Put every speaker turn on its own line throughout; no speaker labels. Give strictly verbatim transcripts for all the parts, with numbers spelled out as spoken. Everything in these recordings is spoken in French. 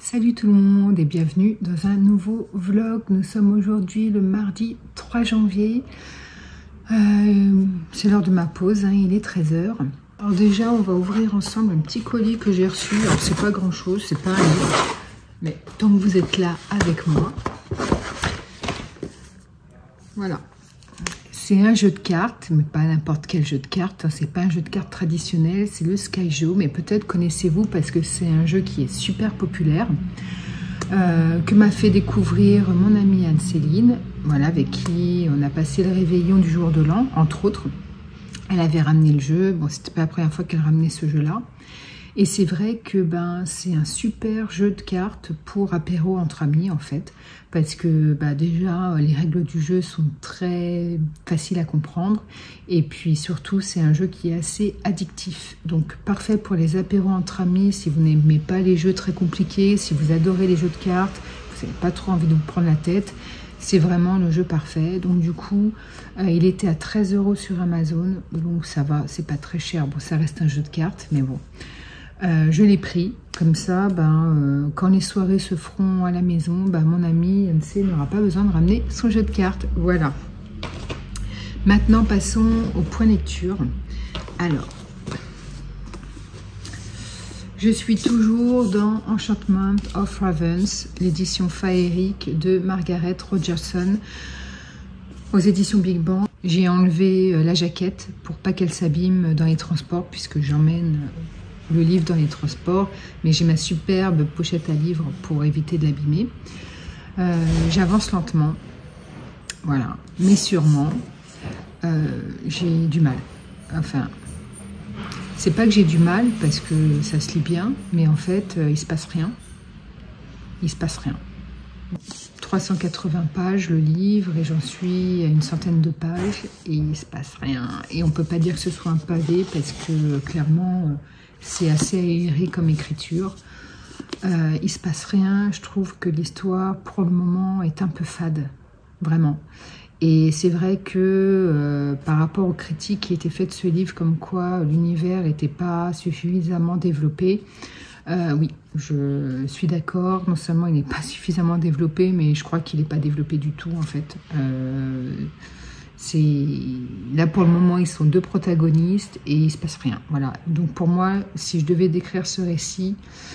Salut tout le monde et bienvenue dans un nouveau vlog. Nous sommes aujourd'hui le mardi trois janvier. Euh, c'est l'heure de ma pause, hein, il est treize heures. Alors déjà, on va ouvrir ensemble un petit colis que j'ai reçu. Alors c'est pas grand chose, c'est pas un livre. Mais tant que vous êtes là avec moi, voilà. C'est un jeu de cartes, mais pas n'importe quel jeu de cartes. C'est pas un jeu de cartes traditionnel, c'est le Skyjo. Mais peut-être connaissez-vous parce que c'est un jeu qui est super populaire, euh, que m'a fait découvrir mon amie Anne-Céline, voilà, avec qui on a passé le réveillon du jour de l'an, entre autres. Elle avait ramené le jeu. Bon, c'était pas la première fois qu'elle ramenait ce jeu-là. Et c'est vrai que ben, c'est un super jeu de cartes pour apéro entre amis en fait, parce que ben, déjà les règles du jeu sont très faciles à comprendre et puis surtout c'est un jeu qui est assez addictif. Donc parfait pour les apéros entre amis si vous n'aimez pas les jeux très compliqués, si vous adorez les jeux de cartes, vous n'avez pas trop envie de vous prendre la tête. C'est vraiment le jeu parfait. Donc du coup, euh, il était à treize euros sur Amazon, donc ça va, c'est pas très cher. Bon, ça reste un jeu de cartes, mais bon. Euh, je l'ai pris, comme ça, ben, euh, quand les soirées se feront à la maison, ben, mon ami M C n'aura pas besoin de ramener son jeu de cartes. Voilà. Maintenant, passons au point lecture. Alors, je suis toujours dans Enchantment of Ravens, l'édition féerique de Margaret Rogerson, aux éditions Big Bang. J'ai enlevé la jaquette pour pas qu'elle s'abîme dans les transports, puisque j'emmène le livre dans les transports, mais j'ai ma superbe pochette à livres pour éviter de l'abîmer. Euh, J'avance lentement, voilà, mais sûrement, euh, j'ai du mal. Enfin, c'est pas que j'ai du mal parce que ça se lit bien, mais en fait, euh, il se passe rien. Il se passe rien. trois cent quatre-vingts pages le livre et j'en suis à une centaine de pages et il se passe rien. Et on peut pas dire que ce soit un pavé parce que clairement, euh, c'est assez aéré comme écriture. Euh, il se passe rien. Je trouve que l'histoire, pour le moment, est un peu fade. Vraiment. Et c'est vrai que euh, par rapport aux critiques qui étaient faites de ce livre, comme quoi l'univers n'était pas suffisamment développé, euh, oui, je suis d'accord. Non seulement il n'est pas suffisamment développé, mais je crois qu'il n'est pas développé du tout, en fait. Euh, C'est là pour le moment ils sont deux protagonistes et il se passe rien. Voilà. Donc pour moi, si je devais décrire ce récit,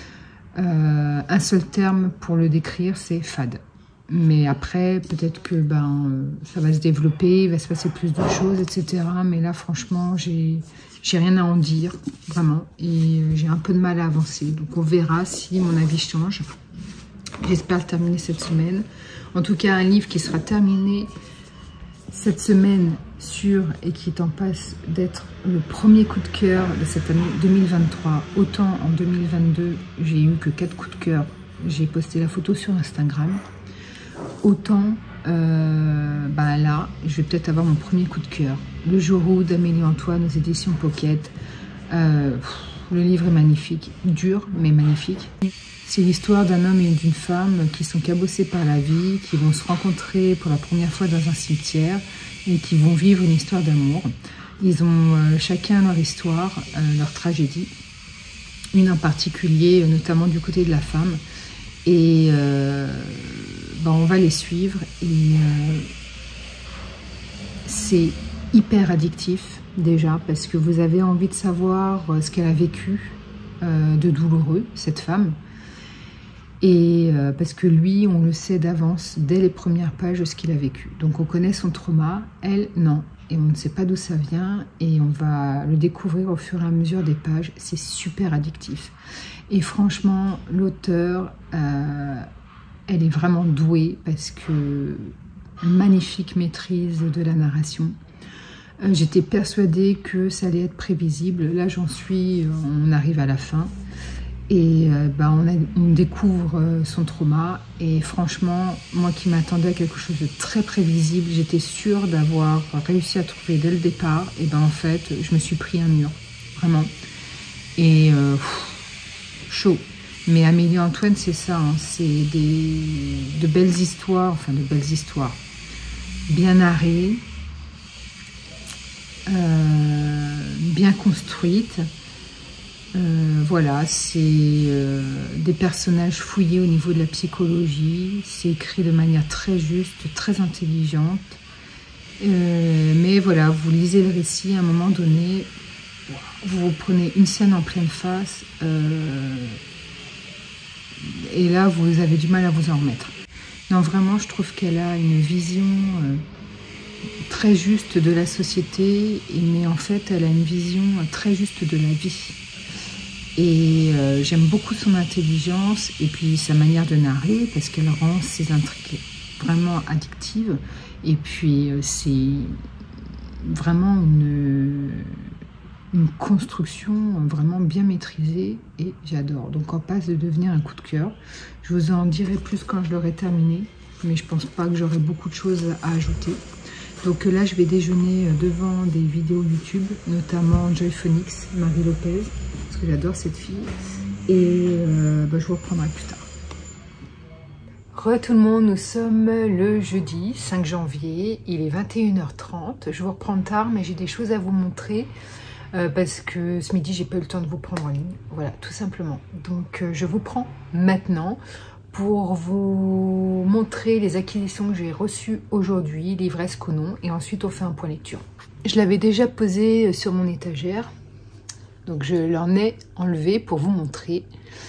euh, un seul terme pour le décrire, c'est fade. Mais après, peut-être que ben ça va se développer, il va se passer plus de choses, et cetera. Mais là, franchement, j'ai j'ai rien à en dire, vraiment, et j'ai un peu de mal à avancer. Donc on verra si mon avis change. J'espère le terminer cette semaine. En tout cas, un livre qui sera terminé cette semaine sur et qui est en passe d'être le premier coup de cœur de cette année deux mille vingt-trois. Autant en deux mille vingt-deux, j'ai eu que quatre coups de cœur. J'ai posté la photo sur Instagram. Autant euh, bah là, je vais peut-être avoir mon premier coup de cœur. Le jour où d'Amélie Antoine aux éditions Pocket. Euh, le livre est magnifique, dur mais magnifique. C'est l'histoire d'un homme et d'une femme qui sont cabossés par la vie, qui vont se rencontrer pour la première fois dans un cimetière et qui vont vivre une histoire d'amour. Ils ont euh, chacun leur histoire, euh, leur tragédie, une en particulier, euh, notamment du côté de la femme. Et euh, ben, on va les suivre et euh, c'est hyper addictif déjà parce que vous avez envie de savoir ce qu'elle a vécu euh, de douloureux, cette femme. Et euh, parce que lui, on le sait d'avance, dès les premières pages de ce qu'il a vécu. Donc on connaît son trauma, elle, non. Et on ne sait pas d'où ça vient, et on va le découvrir au fur et à mesure des pages. C'est super addictif. Et franchement, l'auteur, euh, elle est vraiment douée, parce que magnifique maîtrise de la narration. Euh, J'étais persuadée que ça allait être prévisible. Là, j'en suis, on arrive à la fin. Et euh, bah, on, a, on découvre euh, son trauma et franchement, moi qui m'attendais à quelque chose de très prévisible, j'étais sûre d'avoir réussi à trouver dès le départ. Et ben en fait, je me suis pris un mur, vraiment. Et euh, pff, chaud. Mais Amélie Antoine, c'est ça, hein, c'est des de belles histoires, enfin de belles histoires, bien narrées, euh, bien construites. Euh, voilà, c'est euh, des personnages fouillés au niveau de la psychologie. C'est écrit de manière très juste, très intelligente. Euh, mais voilà, vous lisez le récit, à un moment donné, vous vous prenez une scène en pleine face. Euh, et là, vous avez du mal à vous en remettre. Non, vraiment, je trouve qu'elle a une vision euh, très juste de la société, mais en fait, elle a une vision très juste de la vie. Et euh, j'aime beaucoup son intelligence et puis sa manière de narrer, parce qu'elle rend ses intrigues vraiment addictives. Et puis, euh, c'est vraiment une, une construction vraiment bien maîtrisée et j'adore. Donc, on passe de devenir un coup de cœur. Je vous en dirai plus quand je l'aurai terminé, mais je pense pas que j'aurai beaucoup de choses à ajouter. Donc là, je vais déjeuner devant des vidéos YouTube, notamment Joy Phoenix, Marie Lopez, parce que j'adore cette fille. Et euh, bah, je vous reprendrai plus tard. Re tout le monde, nous sommes le jeudi cinq janvier, il est vingt et une heures trente. Je vous reprends tard, mais j'ai des choses à vous montrer. Euh, parce que ce midi, j'ai pas eu le temps de vous prendre en ligne. Voilà, tout simplement. Donc, euh, je vous prends maintenant pour vous montrer les acquisitions que j'ai reçues aujourd'hui, livresque ou non, et ensuite on fait un point lecture. Je l'avais déjà posé sur mon étagère, donc je l'en ai enlevé pour vous montrer.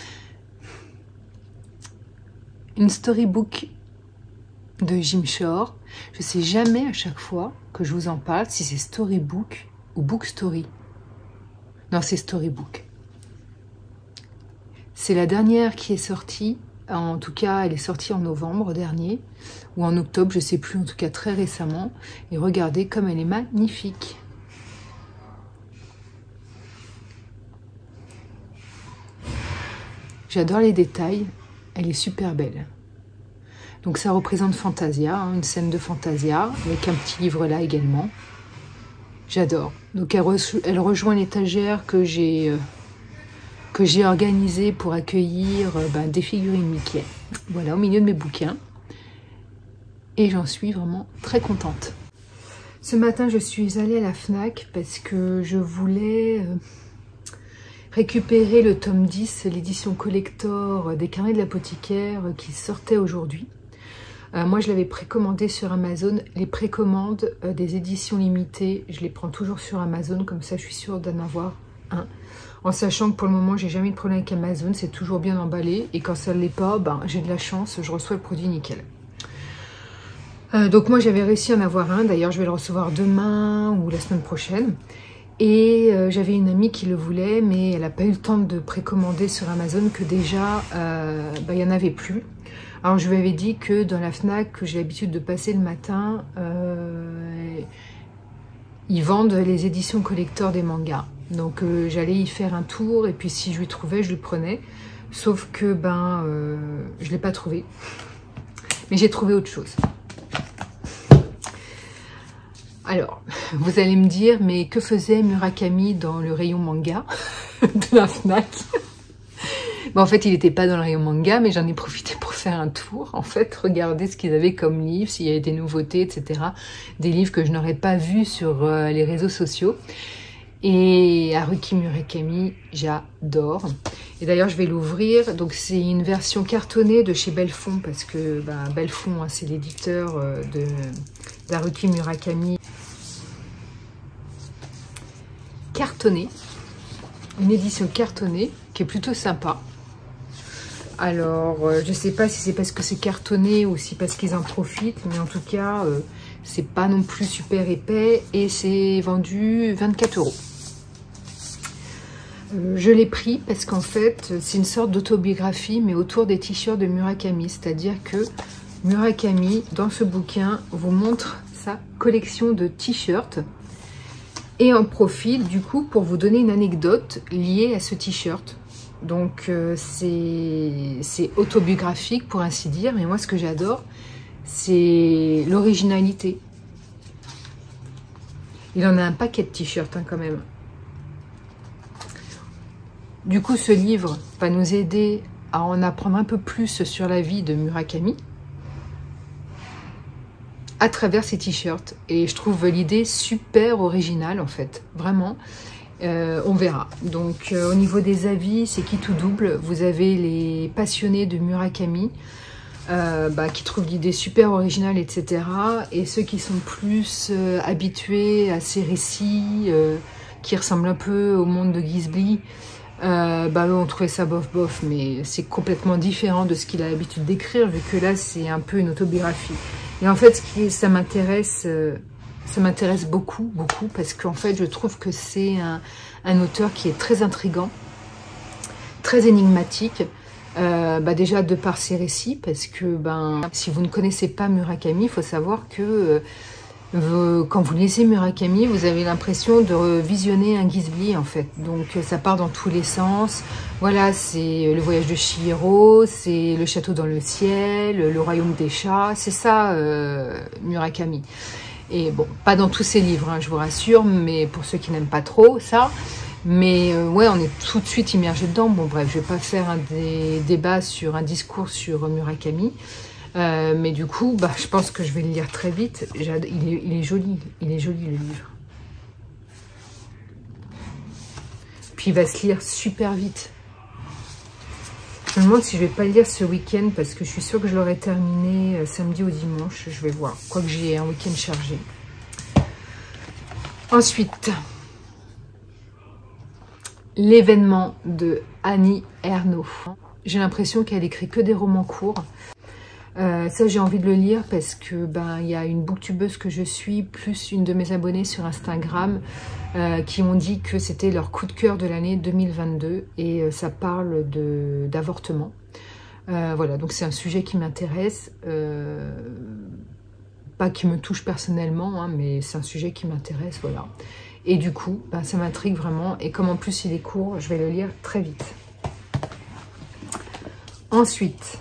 Une storybook de Jim Shore. Je sais jamais à chaque fois que je vous en parle si c'est storybook ou book story. Non, c'est storybook. C'est la dernière qui est sortie. En tout cas, elle est sortie en novembre dernier, ou en octobre, je ne sais plus, en tout cas très récemment. Et regardez comme elle est magnifique. J'adore les détails, elle est super belle. Donc ça représente Fantasia, hein, une scène de Fantasia, avec un petit livre là également. J'adore. Donc elle, re elle rejoint l'étagère que j'ai... Euh, que j'ai organisé pour accueillir euh, ben, des figurines Mickey. Voilà, au milieu de mes bouquins. Et j'en suis vraiment très contente. Ce matin, je suis allée à la Fnac parce que je voulais euh, récupérer le tome dix, l'édition collector des Carnets de l'apothicaire euh, qui sortait aujourd'hui. Euh, moi, je l'avais précommandé sur Amazon. Les précommandes euh, des éditions limitées, je les prends toujours sur Amazon. Comme ça, je suis sûre d'en avoir un. En sachant que pour le moment, j'ai jamais eu de problème avec Amazon, c'est toujours bien emballé. Et quand ça ne l'est pas, ben, j'ai de la chance, je reçois le produit nickel. Euh, donc moi, j'avais réussi à en avoir un. D'ailleurs, je vais le recevoir demain ou la semaine prochaine. Et euh, j'avais une amie qui le voulait, mais elle n'a pas eu le temps de précommander sur Amazon, que déjà, euh, ben, il n'y en avait plus. Alors, je lui avais dit que dans la Fnac, que j'ai l'habitude de passer le matin, euh, ils vendent les éditions collector des mangas. Donc euh, j'allais y faire un tour et puis si je lui trouvais, je le prenais. Sauf que ben euh, je ne l'ai pas trouvé. Mais j'ai trouvé autre chose. Alors, vous allez me dire, mais que faisait Murakami dans le rayon manga de la Fnac? Ben, en fait, il n'était pas dans le rayon manga, mais j'en ai profité pour faire un tour. En fait, regarder ce qu'ils avaient comme livres, s'il y avait des nouveautés, et cetera. Des livres que je n'aurais pas vus sur euh, les réseaux sociaux. Et Haruki Murakami, j'adore. Et d'ailleurs, je vais l'ouvrir. Donc, c'est une version cartonnée de chez Belfond, parce que ben, Belfond, hein, c'est l'éditeur euh, d'Haruki Murakami. Cartonnée. Une édition cartonnée, qui est plutôt sympa. Alors, euh, je ne sais pas si c'est parce que c'est cartonné ou si parce qu'ils en profitent, mais en tout cas, euh, c'est pas non plus super épais et c'est vendu vingt-quatre euros. Euh, je l'ai pris parce qu'en fait, c'est une sorte d'autobiographie, mais autour des t-shirts de Murakami. C'est-à-dire que Murakami, dans ce bouquin, vous montre sa collection de t-shirts et en profite du coup pour vous donner une anecdote liée à ce t-shirt. Donc euh, c'est autobiographique pour ainsi dire, mais moi ce que j'adore, c'est l'originalité. Il en a un paquet de t-shirts hein, quand même. Du coup, ce livre va nous aider à en apprendre un peu plus sur la vie de Murakami à travers ces t-shirts. Et je trouve l'idée super originale en fait, vraiment. Euh, on verra. Donc euh, au niveau des avis, c'est qui tout double. Vous avez les passionnés de Murakami euh, bah, qui trouvent l'idée super originale, et cetera. Et ceux qui sont plus euh, habitués à ces récits euh, qui ressemblent un peu au monde de Ghibli, euh, bah, eux ont trouvé ça bof bof, mais c'est complètement différent de ce qu'il a l'habitude d'écrire, vu que là c'est un peu une autobiographie. Et en fait, ce qui, ça m'intéresse... Euh, Ça m'intéresse beaucoup, beaucoup, parce qu'en fait, je trouve que c'est un, un auteur qui est très intriguant, très énigmatique, euh, bah déjà de par ses récits, parce que ben, si vous ne connaissez pas Murakami, il faut savoir que euh, vous, quand vous lisez Murakami, vous avez l'impression de visionner un Ghibli, en fait. Donc, ça part dans tous les sens. Voilà, c'est le voyage de Chihiro, c'est le château dans le ciel, le royaume des chats, c'est ça, euh, Murakami. Et bon, pas dans tous ses livres, hein, je vous rassure, mais pour ceux qui n'aiment pas trop ça. Mais euh, ouais, on est tout de suite immergé dedans. Bon bref, je vais pas faire un des débats sur un discours sur Murakami. Euh, mais du coup, bah, je pense que je vais le lire très vite. Il est, il est joli, il est joli le livre. Puis il va se lire super vite. Je me demande si je vais pas le lire ce week-end parce que je suis sûre que je l'aurai terminé samedi ou dimanche. Je vais voir. Quoique j'ai un week-end chargé. Ensuite, l'événement de Annie Ernaux. J'ai l'impression qu'elle écrit que des romans courts. Euh, ça, j'ai envie de le lire parce que ben il y a une booktubeuse que je suis, plus une de mes abonnées sur Instagram, euh, qui ont dit que c'était leur coup de cœur de l'année deux mille vingt-deux et euh, ça parle de d'avortement. Euh, voilà, donc c'est un sujet qui m'intéresse, euh, pas qui me touche personnellement, hein, mais c'est un sujet qui m'intéresse, voilà. Et du coup, ben, ça m'intrigue vraiment. Et comme en plus il est court, je vais le lire très vite. Ensuite.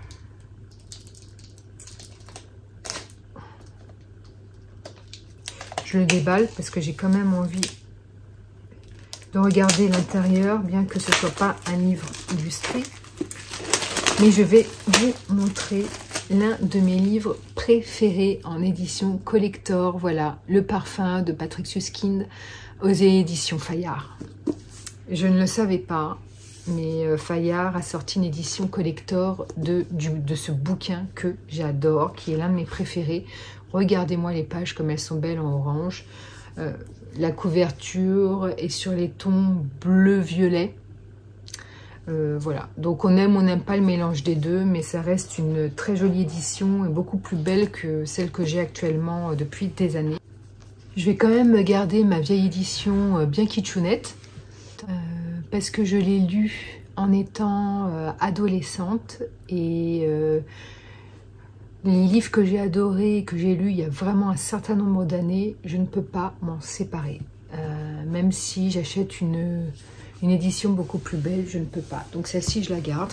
Je le déballe parce que j'ai quand même envie de regarder l'intérieur, bien que ce ne soit pas un livre illustré. Mais je vais vous montrer l'un de mes livres préférés en édition collector. Voilà, Le Parfum de Patrick Süskind aux éditions Fayard. Je ne le savais pas, mais Fayard a sorti une édition collector de, du, de ce bouquin que j'adore, qui est l'un de mes préférés. Regardez-moi les pages comme elles sont belles en orange. Euh, la couverture est sur les tons bleu-violet. Euh, voilà, donc on aime, on n'aime pas le mélange des deux, mais ça reste une très jolie édition et beaucoup plus belle que celle que j'ai actuellement depuis des années. Je vais quand même garder ma vieille édition bien kitchounette, euh, parce que je l'ai lue en étant euh, adolescente et... Euh, les livres que j'ai adorés, que j'ai lus il y a vraiment un certain nombre d'années, je ne peux pas m'en séparer. Euh, même si j'achète une, une édition beaucoup plus belle, je ne peux pas. Donc celle-ci, je la garde.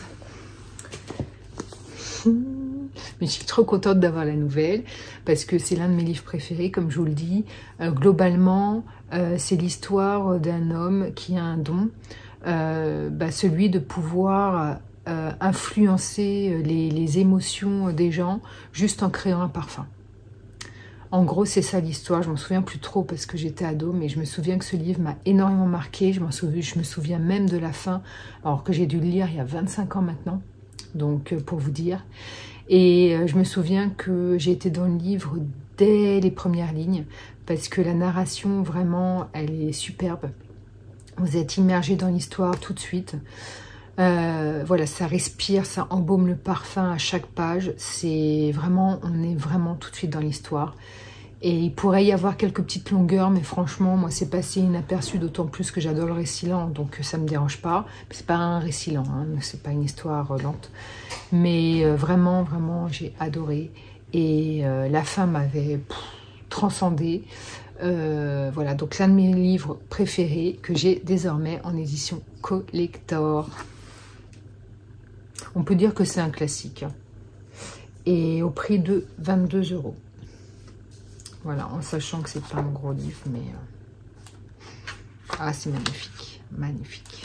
Mais je suis trop contente d'avoir la nouvelle, parce que c'est l'un de mes livres préférés, comme je vous le dis. Euh, globalement, euh, c'est l'histoire d'un homme qui a un don, euh, bah, celui de pouvoir... Euh, influencer les, les émotions des gens juste en créant un parfum. En gros, c'est ça l'histoire. Je m'en souviens plus trop parce que j'étais ado, mais je me souviens que ce livre m'a énormément marqué. Je, m'en souviens, je me souviens même de la fin, alors que j'ai dû le lire il y a vingt-cinq ans maintenant, donc pour vous dire. Et je me souviens que j'ai été dans le livre dès les premières lignes, parce que la narration, vraiment, elle est superbe. Vous êtes immergé dans l'histoire tout de suite. Euh, voilà, ça respire, ça embaume le parfum à chaque page. C'est vraiment, on est vraiment tout de suite dans l'histoire. Et il pourrait y avoir quelques petites longueurs, mais franchement, moi, c'est passé inaperçu, d'autant plus que j'adore le récit lent, donc ça me dérange pas. C'est pas un récit lent, hein, c'est pas une histoire lente. Mais euh, vraiment, vraiment, j'ai adoré. Et euh, la fin m'avait transcendée. Euh, voilà, donc l'un de mes livres préférés que j'ai désormais en édition collector. On peut dire que c'est un classique. Et au prix de vingt-deux euros. Voilà, en sachant que c'est pas un gros livre, mais... Euh... Ah, c'est magnifique. Magnifique.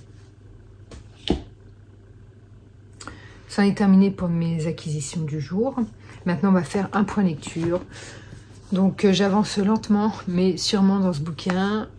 Ça en est terminé pour mes acquisitions du jour. Maintenant, on va faire un point lecture. Donc, euh, j'avance lentement, mais sûrement dans ce bouquin.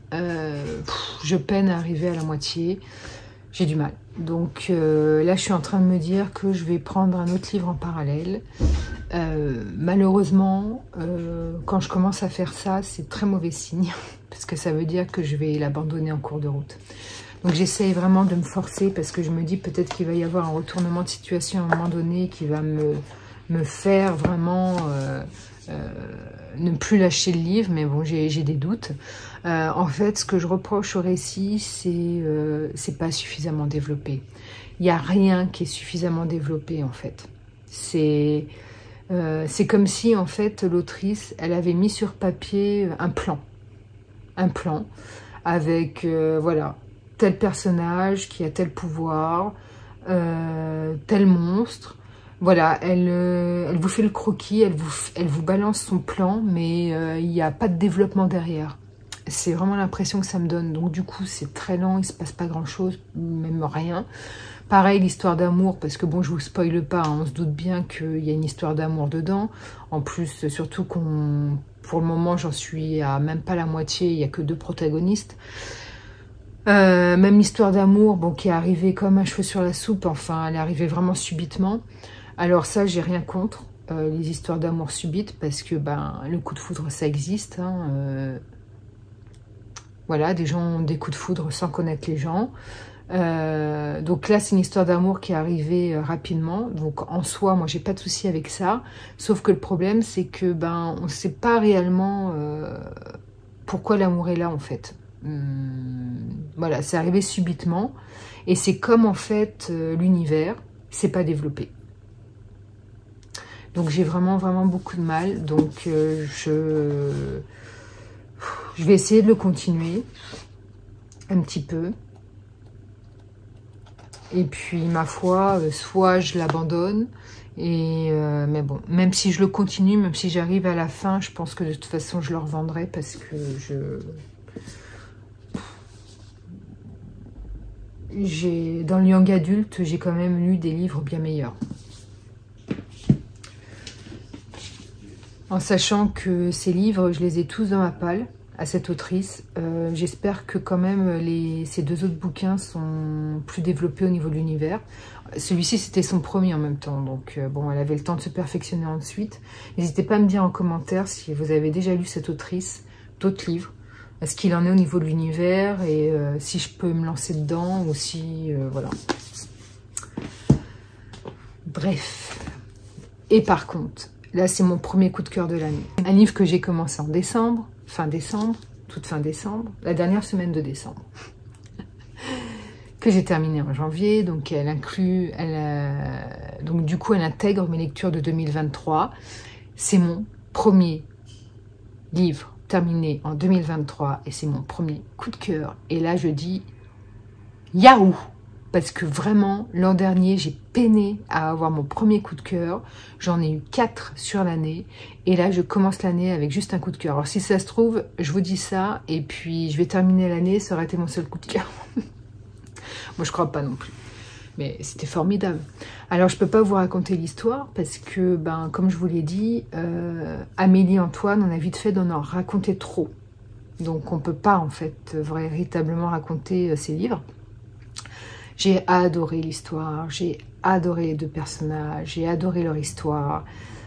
euh, pff, je peine à arriver à la moitié, j'ai du mal. Donc euh, là, je suis en train de me dire que je vais prendre un autre livre en parallèle. Euh, malheureusement, euh, quand je commence à faire ça, c'est très mauvais signe, parce que ça veut dire que je vais l'abandonner en cours de route. Donc j'essaye vraiment de me forcer, parce que je me dis peut-être qu'il va y avoir un retournement de situation à un moment donné qui va me, me faire vraiment euh, euh, ne plus lâcher le livre, mais bon, j'ai des doutes. Euh, en fait, ce que je reproche au récit, c'est euh, c'est pas suffisamment développé. Il n'y a rien qui est suffisamment développé, en fait. C'est euh, c'est comme si, en fait, l'autrice, elle avait mis sur papier un plan. Un plan avec, euh, voilà, tel personnage qui a tel pouvoir, euh, tel monstre. Voilà, elle, euh, elle vous fait le croquis, elle vous, elle vous balance son plan, mais euh, il n'y a pas de développement derrière. C'est vraiment l'impression que ça me donne. Donc du coup, c'est très lent, il ne se passe pas grand-chose, même rien. Pareil, l'histoire d'amour, parce que bon, je vous spoile pas, hein, on se doute bien qu'il y a une histoire d'amour dedans. En plus, surtout qu'on, pour le moment, j'en suis à même pas la moitié, il n'y a que deux protagonistes. Euh, même l'histoire d'amour, bon, qui est arrivée comme un cheveu sur la soupe, enfin, elle est arrivée vraiment subitement. Alors ça, j'ai rien contre euh, les histoires d'amour subites, parce que ben, le coup de foudre, ça existe. Hein, euh, voilà, des gens ont des coups de foudre sans connaître les gens. Euh, donc là, c'est une histoire d'amour qui est arrivée euh, rapidement. Donc en soi, moi, j'ai pas de souci avec ça. Sauf que le problème, c'est que ben, on ne sait pas réellement euh, pourquoi l'amour est là, en fait. Hum, voilà, c'est arrivé subitement. Et c'est comme, en fait, euh, l'univers, c'est pas développé. Donc j'ai vraiment, vraiment beaucoup de mal. Donc euh, je... je vais essayer de le continuer un petit peu. Et puis, ma foi, soit je l'abandonne, et euh, mais bon, même si je le continue, même si j'arrive à la fin, je pense que de toute façon, je le revendrai parce que je... j'ai dans le young adulte, j'ai quand même lu des livres bien meilleurs. En sachant que ces livres, je les ai tous dans ma palle, à cette autrice. Euh, J'espère que quand même les, ces deux autres bouquins sont plus développés au niveau de l'univers. Celui-ci, c'était son premier en même temps. Donc, euh, bon, elle avait le temps de se perfectionner ensuite. N'hésitez pas à me dire en commentaire si vous avez déjà lu cette autrice, d'autres livres. Ce qu'il en est au niveau de l'univers et euh, si je peux me lancer dedans ou si... Euh, voilà. Bref. Et par contre, là, c'est mon premier coup de cœur de l'année. Un livre que j'ai commencé en décembre. Fin décembre, toute fin décembre, la dernière semaine de décembre, que j'ai terminé en janvier, donc elle inclut, elle, euh, donc du coup elle intègre mes lectures de deux mille vingt-trois. C'est mon premier livre terminé en deux mille vingt-trois et c'est mon premier coup de cœur. Et là je dis Yahoo! Parce que vraiment, l'an dernier, j'ai peiné à avoir mon premier coup de cœur. J'en ai eu quatre sur l'année. Et là, je commence l'année avec juste un coup de cœur. Alors, si ça se trouve, je vous dis ça. Et puis, je vais terminer l'année. Ça aurait été mon seul coup de cœur. Moi, je crois pas non plus. Mais c'était formidable. Alors, je peux pas vous raconter l'histoire. Parce que, ben, comme je vous l'ai dit, euh, Amélie et Antoine, on a vite fait d'en raconter trop. Donc, on peut pas, en fait, véritablement raconter euh, ces livres. J'ai adoré l'histoire, j'ai adoré les deux personnages, j'ai adoré leur histoire,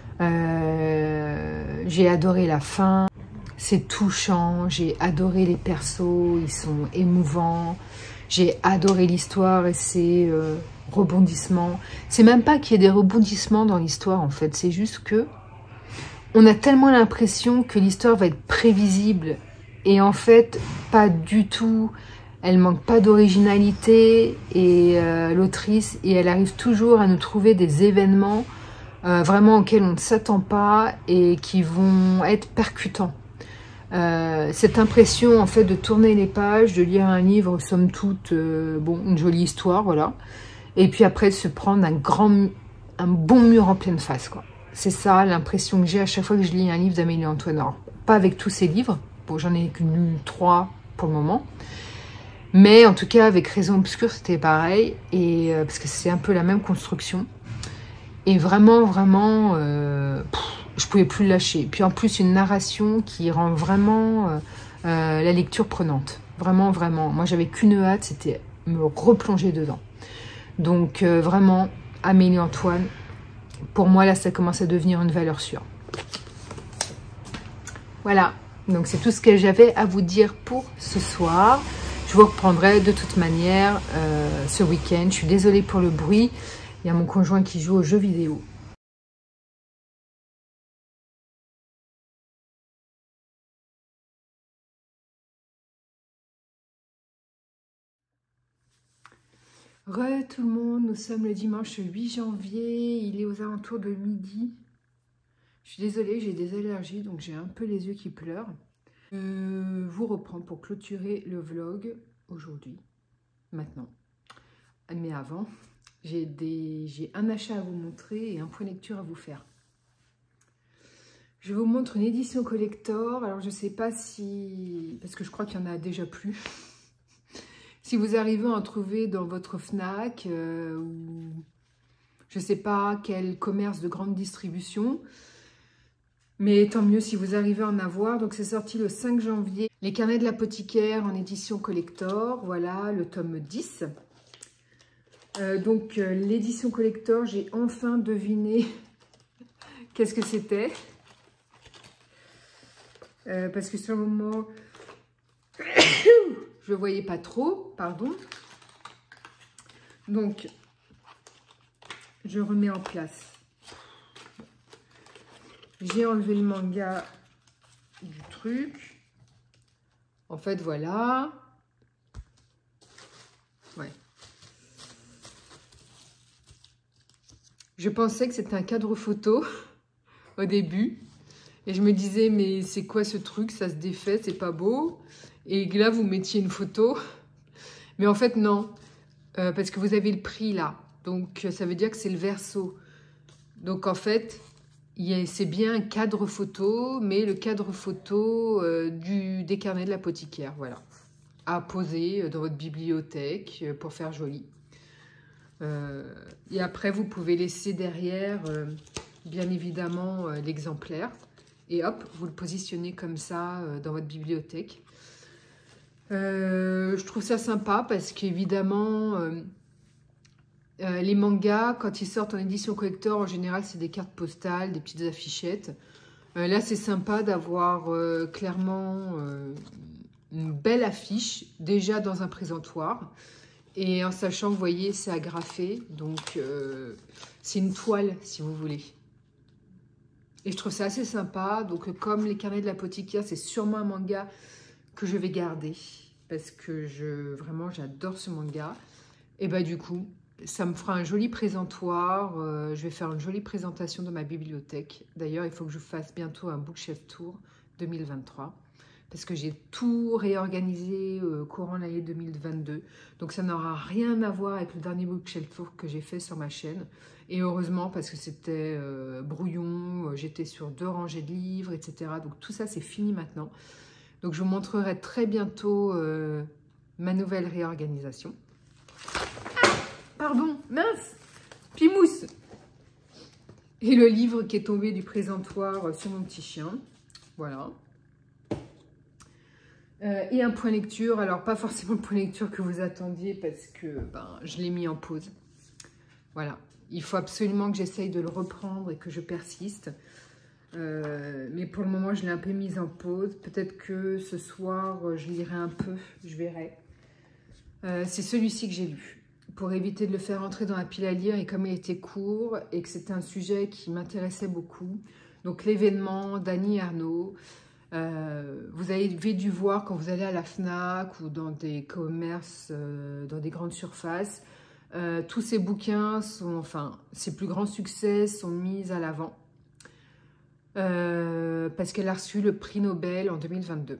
euh, j'ai adoré la fin, c'est touchant, j'ai adoré les persos, ils sont émouvants, j'ai adoré l'histoire et ses euh, rebondissements. C'est même pas qu'il y ait des rebondissements dans l'histoire en fait, c'est juste que on a tellement l'impression que l'histoire va être prévisible et en fait pas du tout. Elle manque pas d'originalité et euh, l'autrice, et elle arrive toujours à nous trouver des événements euh, vraiment auxquels on ne s'attend pas et qui vont être percutants. Euh, cette impression en fait de tourner les pages, de lire un livre, somme toute, euh, bon, une jolie histoire, voilà, et puis après de se prendre un grand, un bon mur en pleine face, quoi. C'est ça l'impression que j'ai à chaque fois que je lis un livre d'Amélie Antoine. Alors, pas avec tous ces livres, bon, j'en ai qu'une lu trois pour le moment. Mais en tout cas, avec Raison Obscure, c'était pareil. Et, euh, parce que c'est un peu la même construction. Et vraiment, vraiment, euh, pff, je pouvais plus le lâcher. Puis en plus, une narration qui rend vraiment euh, euh, la lecture prenante. Vraiment, vraiment. Moi, j'avais qu'une hâte, c'était me replonger dedans. Donc, euh, vraiment, Amélie Antoine, pour moi, là, ça commence à devenir une valeur sûre. Voilà. Donc, c'est tout ce que j'avais à vous dire pour ce soir. Je vous reprendrai de toute manière euh, ce week-end. Je suis désolée pour le bruit. Il y a mon conjoint qui joue aux jeux vidéo. Re tout le monde, nous sommes le dimanche huit janvier. Il est aux alentours de midi. Je suis désolée, j'ai des allergies, donc j'ai un peu les yeux qui pleurent. Je euh, vous reprends pour clôturer le vlog aujourd'hui, maintenant. Mais avant, j'ai des, j'ai un achat à vous montrer et un point lecture à vous faire. Je vous montre une édition collector. Alors, je ne sais pas si... Parce que je crois qu'il y en a déjà plus. Si vous arrivez à en trouver dans votre Fnac euh, ou... Je ne sais pas quel commerce de grande distribution. Mais tant mieux si vous arrivez à en avoir. Donc, c'est sorti le cinq janvier. Les carnets de l'apothicaire en édition collector. Voilà, le tome dix. Euh, donc, euh, l'édition collector, j'ai enfin deviné qu'est-ce que c'était. Euh, parce que sur le moment, je ne voyais pas trop, pardon. Donc, je remets en place. J'ai enlevé le manga du truc. En fait, voilà. Ouais. Je pensais que c'était un cadre photo au début. Et je me disais, mais c'est quoi ce truc? Ça se défait, c'est pas beau. Et là, vous mettiez une photo. Mais en fait, non. Euh, parce que vous avez le prix là. Donc, ça veut dire que c'est le verso. Donc, en fait... c'est bien un cadre photo, mais le cadre photo euh, du, des carnets de l'apothicaire, voilà. À poser dans votre bibliothèque pour faire joli. Euh, et après, vous pouvez laisser derrière, euh, bien évidemment, euh, l'exemplaire. Et hop, vous le positionnez comme ça euh, dans votre bibliothèque. Euh, je trouve ça sympa parce qu'évidemment... Euh, Euh, les mangas, quand ils sortent en édition collector, en général, c'est des cartes postales, des petites affichettes. Euh, là, c'est sympa d'avoir euh, clairement euh, une belle affiche, déjà dans un présentoir. Et en sachant, vous voyez, c'est agrafé. Donc, euh, c'est une toile, si vous voulez. Et je trouve ça assez sympa. Donc, comme les carnets de l'apothicaire, c'est sûrement un manga que je vais garder. Parce que je vraiment, j'adore ce manga. Et bah, du coup... ça me fera un joli présentoir. Euh, je vais faire une jolie présentation de ma bibliothèque. D'ailleurs, il faut que je fasse bientôt un Bookshelf Tour deux mille vingt-trois. Parce que j'ai tout réorganisé euh, courant l'année deux mille vingt-deux. Donc, ça n'aura rien à voir avec le dernier Bookshelf Tour que j'ai fait sur ma chaîne. Et heureusement, parce que c'était euh, brouillon. Euh, J'étais sur deux rangées de livres, et cetera. Donc, tout ça, c'est fini maintenant. Donc, je vous montrerai très bientôt euh, ma nouvelle réorganisation. Pardon, mince, Pimousse. Et le livre qui est tombé du présentoir sur mon petit chien. Voilà. Euh, et un point lecture. Alors, pas forcément le point lecture que vous attendiez parce que ben, je l'ai mis en pause. Voilà. Il faut absolument que j'essaye de le reprendre et que je persiste. Euh, mais pour le moment, je l'ai un peu mise en pause. Peut-être que ce soir, je lirai un peu. Je verrai. Euh, C'est celui-ci que j'ai lu. Pour éviter de le faire entrer dans la pile à lire, et comme il était court et que c'était un sujet qui m'intéressait beaucoup, donc l'événement d'Annie Ernaux, euh, vous avez dû voir quand vous allez à la Fnac ou dans des commerces, euh, dans des grandes surfaces, euh, tous ces bouquins, sont, enfin, ses plus grands succès sont mis à l'avant euh, parce qu'elle a reçu le prix Nobel en deux mille vingt-deux.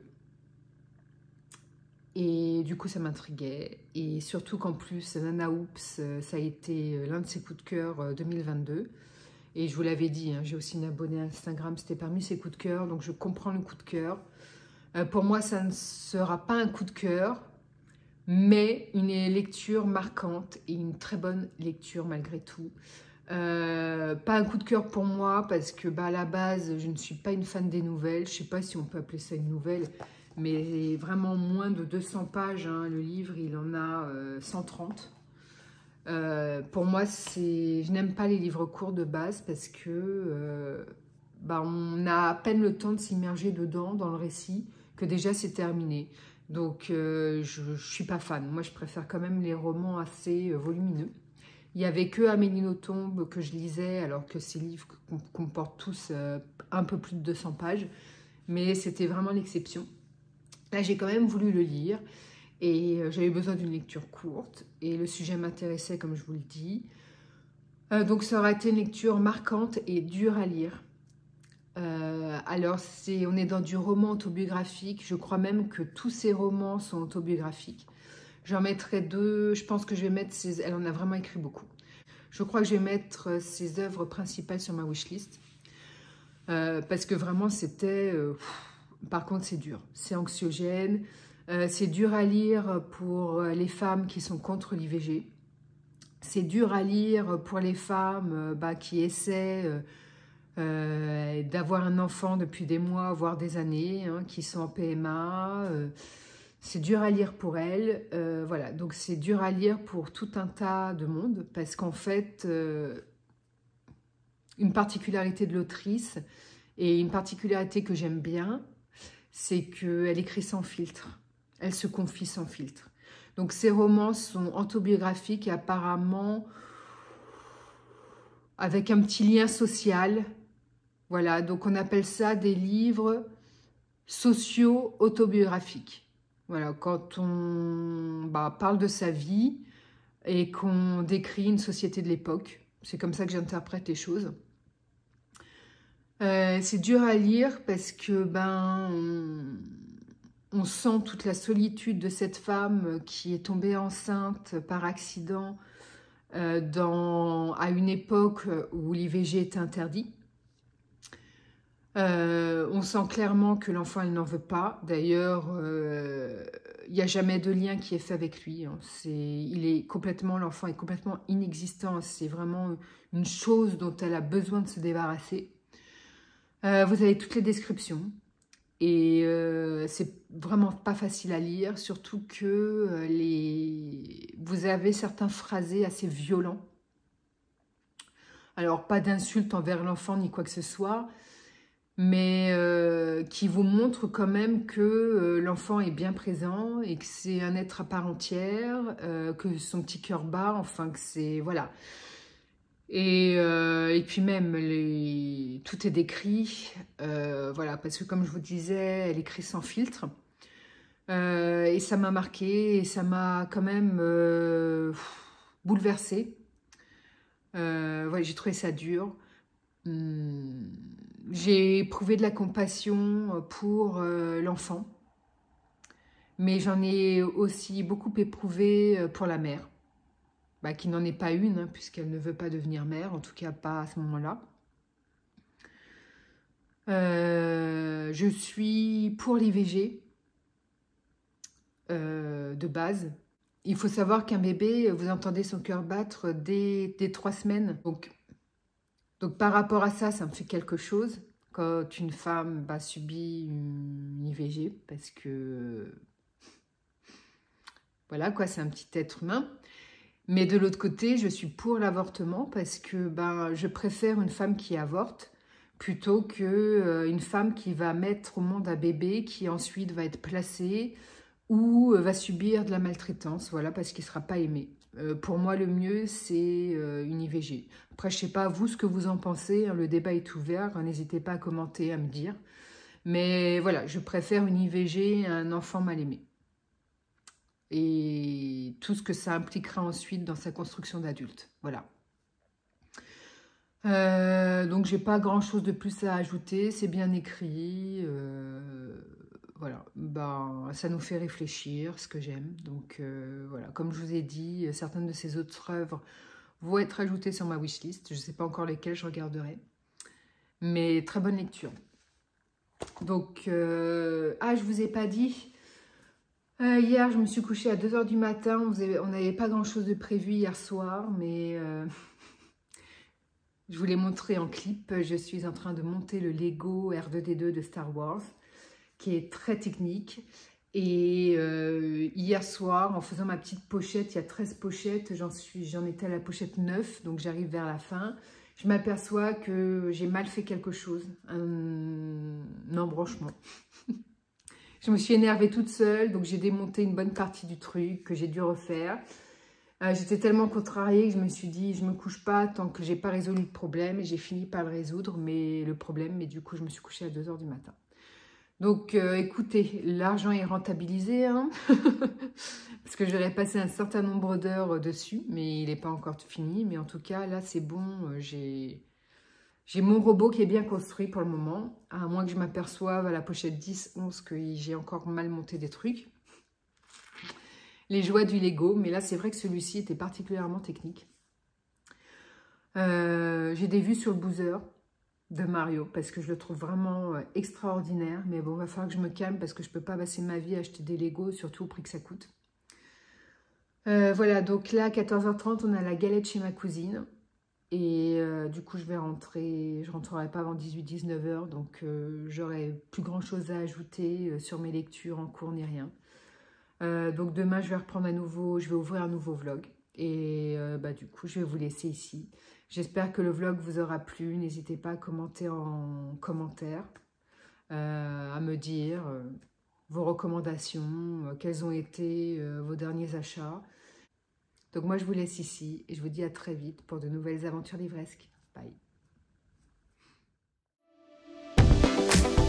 Et du coup, ça m'intriguait. Et surtout qu'en plus, Nana Oops, ça a été l'un de ses coups de cœur deux mille vingt-deux. Et je vous l'avais dit, hein, j'ai aussi une abonnée Instagram, c'était parmi ses coups de cœur. Donc, je comprends le coup de cœur. Euh, pour moi, ça ne sera pas un coup de cœur, mais une lecture marquante et une très bonne lecture malgré tout. Euh, pas un coup de cœur pour moi parce que bah, à la base, je ne suis pas une fan des nouvelles. Je ne sais pas si on peut appeler ça une nouvelle. mais vraiment moins de deux cents pages. Hein. Le livre, il en a euh, cent trente. Euh, pour moi, c'est, je n'aime pas les livres courts de base parce que euh, bah, on a à peine le temps de s'immerger dedans, dans le récit, que déjà c'est terminé. Donc, euh, je ne suis pas fan. Moi, je préfère quand même les romans assez euh, volumineux. Il n'y avait que Amélie Nothomb que je lisais, alors que ces livres comportent tous euh, un peu plus de deux cents pages. Mais c'était vraiment l'exception. Là, j'ai quand même voulu le lire. Et euh, j'avais besoin d'une lecture courte. Et le sujet m'intéressait, comme je vous le dis. Euh, donc, ça aura été une lecture marquante et dure à lire. Euh, alors, c'est, on est dans du roman autobiographique. Je crois même que tous ces romans sont autobiographiques. J'en mettrai deux. Je pense que je vais mettre ses... Elle en a vraiment écrit beaucoup. Je crois que je vais mettre ses œuvres principales sur ma wishlist. Euh, parce que vraiment, c'était... Euh, par contre, c'est dur. C'est anxiogène. Euh, c'est dur à lire pour les femmes qui sont contre l'I V G. C'est dur à lire pour les femmes euh, bah, qui essaient... Euh, Euh, d'avoir un enfant depuis des mois, voire des années, hein, qui sont en P M A. Euh, c'est dur à lire pour elles. Euh, voilà, donc c'est dur à lire pour tout un tas de monde, parce qu'en fait, euh, une particularité de l'autrice, et une particularité que j'aime bien, c'est qu'elle écrit sans filtre. Elle se confie sans filtre. Donc ces romans sont autobiographiques et apparemment avec un petit lien social. Voilà, donc on appelle ça des livres sociaux autobiographiques. Voilà, quand on bah, parle de sa vie et qu'on décrit une société de l'époque. C'est comme ça que j'interprète les choses. Euh, c'est dur à lire parce que ben on, on sent toute la solitude de cette femme qui est tombée enceinte par accident euh, dans, à une époque où l'I V G était interdit. Euh, on sent clairement que l'enfant, elle n'en veut pas. D'ailleurs, euh, il n'y a jamais de lien qui est fait avec lui. Hein. C'est, il est complètement, l'enfant est complètement inexistant. C'est vraiment une chose dont elle a besoin de se débarrasser. Euh, vous avez toutes les descriptions. Et euh, c'est vraiment pas facile à lire, surtout que euh, les... vous avez certains phrasés assez violents. Alors, pas d'insultes envers l'enfant ni quoi que ce soit, mais euh, qui vous montre quand même que euh, l'enfant est bien présent et que c'est un être à part entière, euh, que son petit cœur bat, enfin que c'est... voilà. Et, euh, et puis même, les, tout est décrit, euh, voilà, parce que comme je vous disais, elle écrit sans filtre. Euh, et ça m'a marqué, et ça m'a quand même euh, bouleversée. Euh, ouais, j'ai trouvé ça dur. Hum, j'ai éprouvé de la compassion pour euh, l'enfant, mais j'en ai aussi beaucoup éprouvé pour la mère, bah, qui n'en est pas une, hein, puisqu'elle ne veut pas devenir mère, en tout cas pas à ce moment-là. Euh, je suis pour l'I V G euh, de base. Il faut savoir qu'un bébé, vous entendez son cœur battre dès, dès trois semaines, donc... Donc, par rapport à ça, ça me fait quelque chose quand une femme bah, subit une I V G, parce que, voilà, quoi, c'est un petit être humain. Mais de l'autre côté, je suis pour l'avortement, parce que bah, je préfère une femme qui avorte plutôt qu'une euh, femme qui va mettre au monde un bébé qui ensuite va être placé ou euh, va subir de la maltraitance, voilà, parce qu'il ne sera pas aimé. Euh, pour moi, le mieux, c'est euh, une I V G. Après, je ne sais pas, vous, ce que vous en pensez. Hein, le débat est ouvert. N'hésitez pas à commenter, à me dire. Mais voilà, je préfère une I V G à un enfant mal aimé. Et tout ce que ça impliquera ensuite dans sa construction d'adulte. Voilà. Euh, donc, j'ai pas grand-chose de plus à ajouter. C'est bien écrit. Euh... Voilà, ben, ça nous fait réfléchir, ce que j'aime. Donc euh, voilà, comme je vous ai dit, certaines de ces autres œuvres vont être ajoutées sur ma wishlist. Je ne sais pas encore lesquelles, je regarderai. Mais très bonne lecture. Donc, euh, ah, je ne vous ai pas dit. Euh, hier, je me suis couchée à deux heures du matin. On n'avait pas grand-chose de prévu hier soir, mais euh, je vous l'ai montré en clip. Je suis en train de monter le Lego R deux D deux de Star Wars, qui est très technique. Et euh, hier soir, en faisant ma petite pochette, il y a treize pochettes, j'en suis, j'en étais à la pochette neuf, donc j'arrive vers la fin. Je m'aperçois que j'ai mal fait quelque chose, un, un embranchement. Je me suis énervée toute seule, donc j'ai démonté une bonne partie du truc que j'ai dû refaire. Euh, J'étais tellement contrariée que je me suis dit, je me couche pas tant que j'ai pas résolu le problème. Et j'ai fini par le résoudre, mais le problème, mais du coup, je me suis couchée à deux heures du matin. Donc, euh, écoutez, l'argent est rentabilisé, hein parce que j'aurais passé un certain nombre d'heures dessus, mais il n'est pas encore fini. Mais en tout cas, là, c'est bon, j'ai j'ai mon robot qui est bien construit pour le moment, à moins que je m'aperçoive à la pochette dix, onze que j'ai encore mal monté des trucs. Les joies du Lego, mais là, c'est vrai que celui-ci était particulièrement technique. Euh, j'ai des vues sur le Boozer de Mario, parce que je le trouve vraiment euh, extraordinaire. Mais bon, il va falloir que je me calme, parce que je ne peux pas passer ma vie à acheter des Legos, surtout au prix que ça coûte. Euh, voilà, donc là, à quatorze heures trente, on a la galette chez ma cousine. Et euh, du coup, je vais rentrer, je ne rentrerai pas avant dix-huit dix-neuf heures, donc euh, j'aurai plus grand-chose à ajouter euh, sur mes lectures en cours ni rien. Euh, donc demain, je vais reprendre à nouveau, je vais ouvrir un nouveau vlog. Et euh, bah, du coup, je vais vous laisser ici. J'espère que le vlog vous aura plu. N'hésitez pas à commenter en commentaire, euh, à me dire euh, vos recommandations, euh, quels ont été euh, vos derniers achats. Donc moi, je vous laisse ici et je vous dis à très vite pour de nouvelles aventures livresques. Bye.